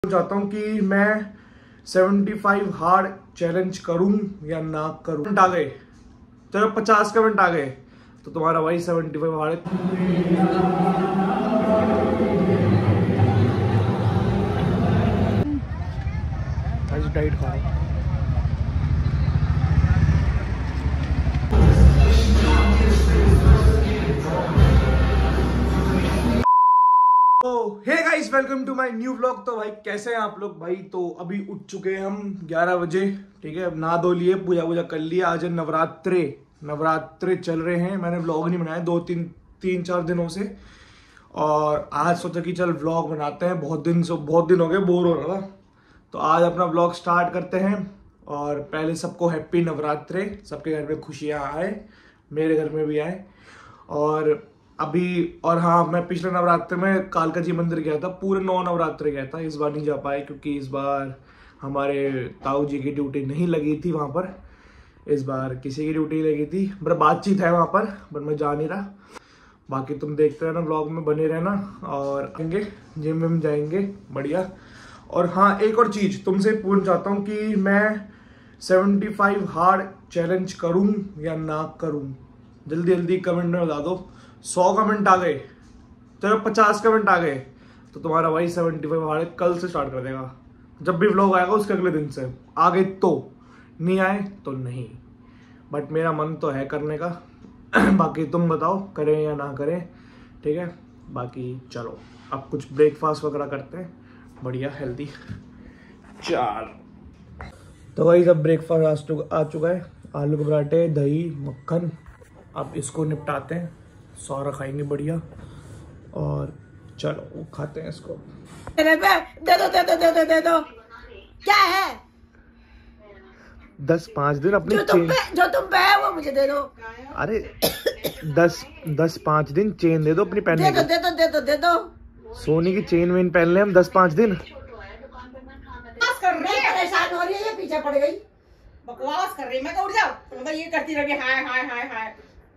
चाहता हूँ कि मैं 75 हार्ड चैलेंज करूं या ना करूं। कमेंट आ गए, चलो 50 कमेंट आ गए तो तुम्हारा भाई 75 हार्ड डाइट खा रहा हूं। Hey guys, welcome to my new vlog. तो भाई कैसे हैं आप लोग भाई? तो अभी उठ चुके हैं हम 11 बजे, ठीक है। अब नहा धो लिए, पूजा कर लिया। आज नवरात्रे चल रहे हैं। मैंने व्लॉग नहीं बनाया तीन चार दिनों से, और आज सोचा कि चल व्लॉग बनाते हैं। बहुत दिन हो गए, बोर हो रहा था, तो आज अपना व्लॉग स्टार्ट करते हैं। और पहले सबको हैप्पी नवरात्रे, सबके घर में खुशियाँ आए, मेरे घर में भी आए। और हाँ, मैं पिछले नवरात्रे में कालका जी मंदिर गया था, पूरे 9 नवरात्रे गया था। इस बार नहीं जा पाए क्योंकि इस बार हमारे ताऊ जी की ड्यूटी नहीं लगी थी वहाँ पर। इस बार किसी की ड्यूटी लगी थी, बट बातचीत है वहाँ पर, बट मैं जा नहीं रहा। बाकी तुम देखते रहना, व्लॉग में बने रहना। और आएंगे, जिम विम जाएंगे, बढ़िया। और हाँ, एक और चीज़ तुमसे पूछना चाहता हूँ कि मैं 75 हार्ड चैलेंज करूँ या ना करूँ। जल्दी कमेंट में बता दो। 100 कमेंट आ गए, चलो 50 कमेंट आ गए तो तुम्हारा भाई 75 हार्ड कल से स्टार्ट कर देगा। जब भी व्लॉग आएगा उसके अगले दिन से। आ गए तो, नहीं आए तो नहीं, बट मेरा मन तो है करने का। बाकी तुम बताओ, करें या ना करें, ठीक है। बाकी चलो अब कुछ ब्रेकफास्ट वगैरह करते हैं, बढ़िया हेल्दी। तो भाई सब ब्रेकफास्ट आ चुका है। आलू के पराठे, दही, मक्खन। अब इसको निपटाते हैं, सारा खाएंगे बढ़िया। और चलो वो खाते हैं इसको। दे दो क्या है? 10-5 दिन अपनी जो तुम पे है वो मुझे दे दो। अरे 10-5 दिन चेन दे दो अपनी पहनने की। दे दो सोने की चेन वेन पहन ले हम 10-5 दिन। परेशान हो रही है, ये पीछे पड़ गई, बकवास कर रही। मैं तो उठ जाओ, तो ये करती रही। हाय हाय हाय हाय।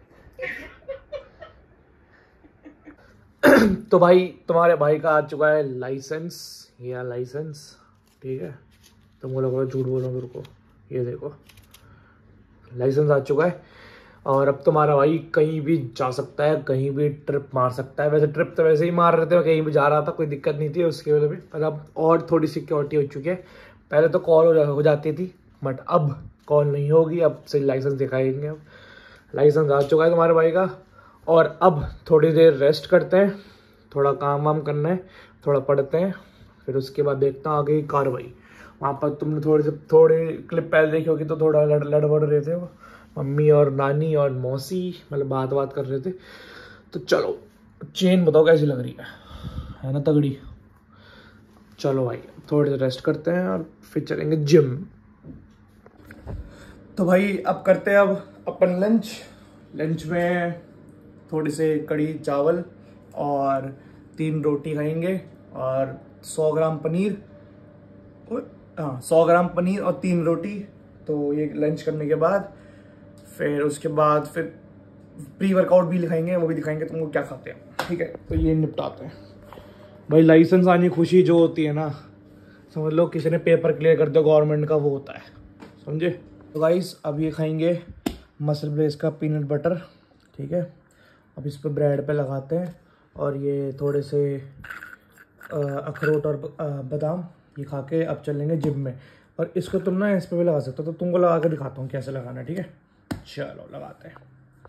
तो भाई तुम्हारे भाई का आ चुका है लाइसेंस, ठीक है। तुम बोलो झूठ बोलो मेरे को, ये देखो लाइसेंस आ चुका है। और अब तुम्हारा भाई कहीं भी जा सकता है, कहीं भी ट्रिप मार सकता है। वैसे ट्रिप तो वैसे ही मार रहे थे, कहीं भी जा रहा था, कोई दिक्कत नहीं थी उसकी वजह भी। पर अब और थोड़ी सिक्योरिटी हो चुकी है। पहले तो कॉल हो जाती थी, बट अब कॉल नहीं होगी, अब से लाइसेंस दिखाएंगे। अब लाइसेंस आ चुका है तुम्हारे भाई का। और अब थोड़ी देर रेस्ट करते हैं, थोड़ा काम वाम करना है, थोड़ा पढ़ते हैं, फिर उसके बाद देखता हूँ आगे की कार्रवाई। वहाँ पर तुमने थोड़े क्लिप पहले देखी होगी, तो थोड़ा लड़ बढ़ रहे थे वो, मम्मी और नानी और मौसी, मतलब बात कर रहे थे। तो चलो, चेन बताओ कैसी लग रही है ना तगड़ी? चलो भाई थोड़ी देर रेस्ट करते हैं और फिर चलेंगे जिम। तो भाई अब करते हैं अपन लंच में थोड़ी से कड़ी चावल और 3 रोटी खाएंगे, और 100 ग्राम पनीर। हाँ, 100 ग्राम पनीर और 3 रोटी। तो ये लंच करने के बाद फिर उसके बाद फिर प्री वर्कआउट भी दिखाएंगे, वो भी दिखाएंगे तुमको क्या खाते हैं, ठीक है। तो ये निपटाते हैं भाई। लाइसेंस आनी खुशी जो होती है ना, समझ लो किसी ने पेपर क्लियर कर दिया गवर्नमेंट का, वो होता है, समझे। तो गाइस अब ये खाएंगे मसल ब्लेस का पीनट बटर, ठीक है। अब इस पर ब्रेड पे लगाते हैं, और ये थोड़े से अखरोट और बादाम, ये खा के अब चलेंगे जिम में। और इसको तुम ना इस पर भी लगा सकते हो, तो तुमको लगा के दिखाता हूँ कैसे लगाना है, ठीक है। चलो लगाते हैं।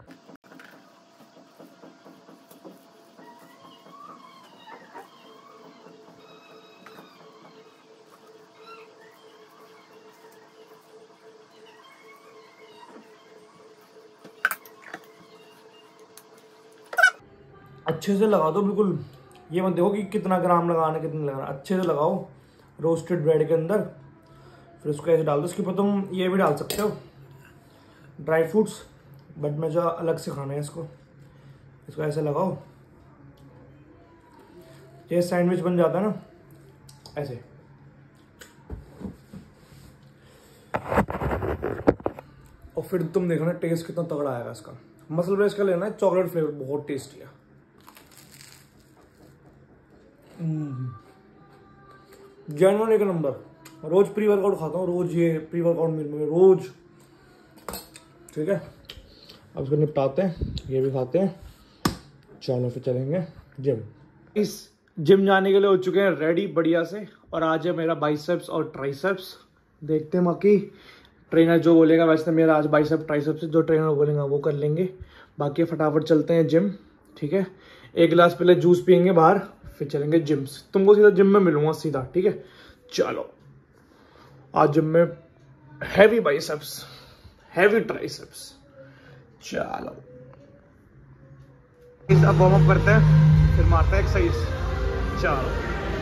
अच्छे से लगा दो बिल्कुल, ये मत देखो कि कितना ग्राम लगाना कितना लगाना। अच्छे से लगाओ रोस्टेड ब्रेड के अंदर, फिर उसको ऐसे डाल दो। इसके ऊपर तुम ये भी डाल सकते हो ड्राई फ्रूट्स, बट मैं जो अलग से खाना है इसको ऐसे लगाओ। ये सैंडविच बन जाता है ना ऐसे। और फिर तुम देखना टेस्ट कितना तगड़ा आएगा इसका। मसल ब्रेस का लेना है, चॉकलेट फ्लेवर, बहुत टेस्टी है। जेन्युइन एक नंबर। रोज प्री वर्कआउट खाता हूँ, रोज ये प्री वर्कआउट मिल में रोज। ठीक है, अब इसको निपटाते हैं, ये भी खाते हैं, चलो फिर चलेंगे जिम। इस जिम जाने के लिए हो चुके हैं रेडी बढ़िया से, और आज है मेरा बाइसेप्स और ट्राइसेप्स। देखते हैं बाकी ट्रेनर जो बोलेगा, वैसे मेरा आज बाइसेप ट्राइसेप्स से जो ट्रेनर बोलेगा वो कर लेंगे। बाकी फटाफट चलते हैं जिम। ठीक है, एक गिलास पहले जूस पियेंगे बाहर, फिर चलेंगे जिम। तुमको सीधा जिम में मिलूंगा सीधा। ठीक है, चलो आज जिम में हैवी बाइसेप्स, हैवी ट्राइसेप्स। चलो अब वार्म अप करते हैं, फिर मारते हैं एक्सरसाइज। चलो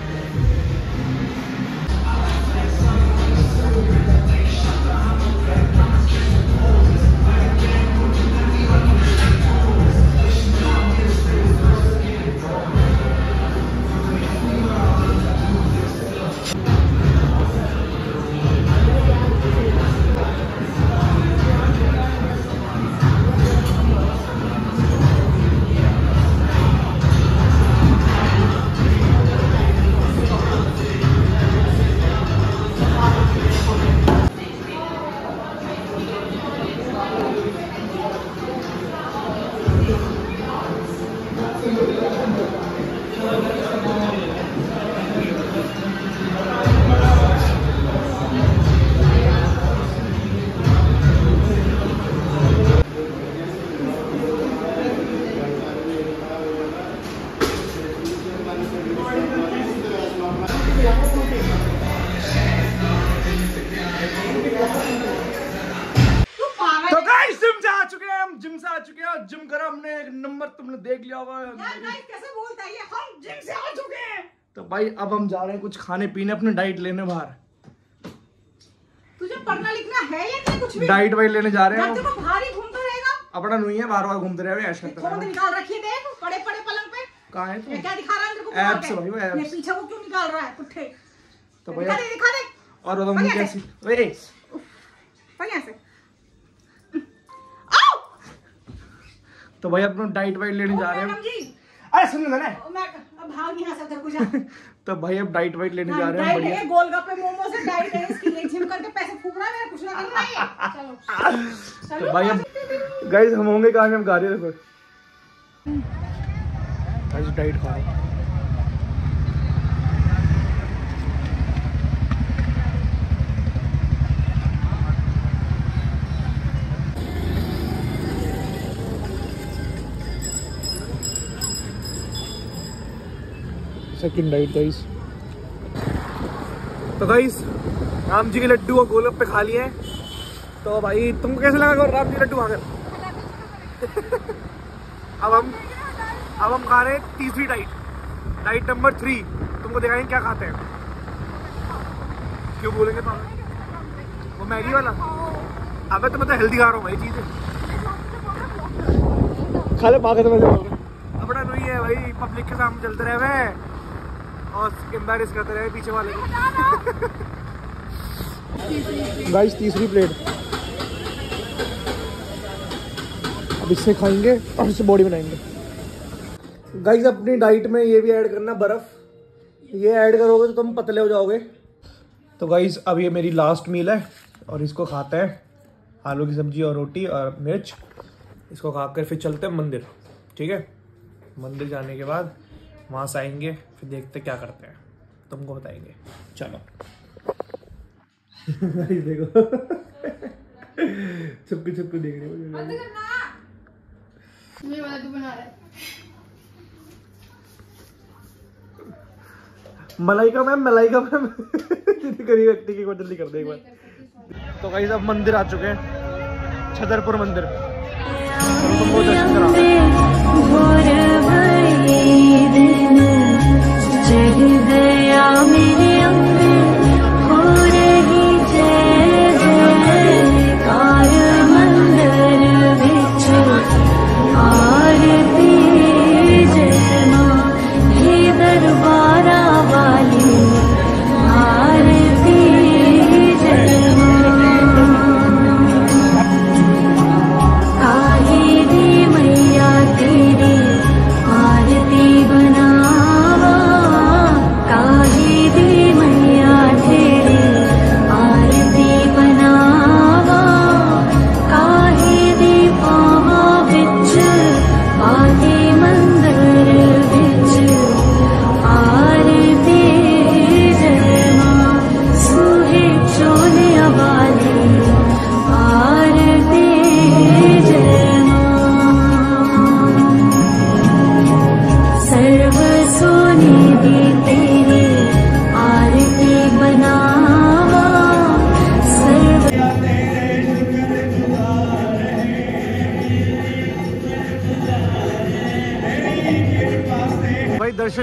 जिम से आ चुके हैं, जिम करा हमने एक नंबर, तुमने देख लिया होगा। कैसे बोलता है ये, हम जिम से आ चुके हैं। तो भाई अब हम जा रहे हैं कुछ खाने पीने, अपने डाइट लेने बाहर। तुझे पढ़ना लिखना है या नहीं कुछ भी? डाइट वाइट लेने जा रहे हैं। तो बाहर ही घूमता रहेगा। अपना नहीं है, बार बार घूमते रहे ऐसा करते हैं। निकाल रखी है, देख पड़े पड़े पलंग पे। कहाँ है तू? क्या दिखा रहा है तेरे को? एब्स भाई, वो एब्स। ये पीछे वो क्यों निकाल रहा है पुट्ठे? तो भैया दिखा दे। और बताओ मुझे कैसी? वे बढ़िया से। तो भाई अपना डाइट वाइट लेने जा रहे हैं। अरे सुन ना, मैं अब भाग नहीं आ सकता कुछ। तो भाई अब डाइट वाइट लेने जा रहे हैं बढ़िया। गोलगप्पे मोमो से डाइट है इसकी, ये जिम करके पैसे फूकना है, मेरा कुछ ना करना है। चलो तो भाई अब गाइस हम होंगे कहाँ, हम गा रहे हैं। देखो गाइस डाइट खा रहे हैं। Second diet guys. तो गाइस राम जी के लड्डू और गोलगप्पे खा लिए हैं। तो भाई तुमको कैसे लगा राम जी लड्डू खाकर? अब हम खा रहे हैं तीसरी डाइट नंबर 3। तुमको दिखाएंगे क्या खाते हैं। क्यों बोलेंगे तो वो मैगी वाला? अबे तो मैं हेल्दी खा रहा हूँ भाई, चीजें खा ले पाके। तो अपना नहीं है भाई, पब्लिक के सामने चलते रहे हुए और एम्बैरेस करते रहे पीछे वाले को। गाइस तीसरी प्लेट अब इससे खाएंगे और इससे बॉडी बनाएंगे। गाइस अपनी डाइट में ये भी ऐड करना बर्फ। ये ऐड करोगे तो तुम पतले हो जाओगे। तो गाइस अब ये मेरी लास्ट मील है और इसको खाते हैं, आलू की सब्जी और रोटी और मिर्च। इसको खाकर फिर चलते हैं मंदिर। ठीक है, मंदिर जाने के बाद वहां से आएंगे, फिर देखते क्या करते हैं, तुमको बताएंगे। चलो देखो छुपके छुपके देख रहे हो। ये वाला तू बना रहा है। मलाइका मैम जितनी करी व्यक्ति की जल्दी कर दे एक बार। तो गाइस अब मंदिर आ चुके हैं, छतरपुर मंदिर। तुमको दर्शन करा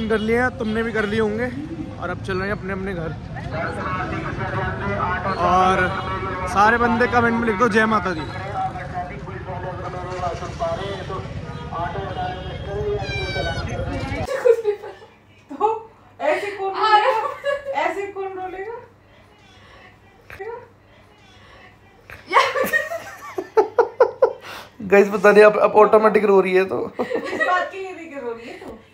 दर्शन कर लिए, तुमने भी कर लिए होंगे, और अब चल रहे हैं अपने अपने घर। और सारे बंदे कमेंट में लिख दो जय माता दी। तो ऐसे कौन रोलेगा? गाइस पता नहीं अब ऑटोमेटिक रो रही है तो बात के लिए नहीं रो रही है तो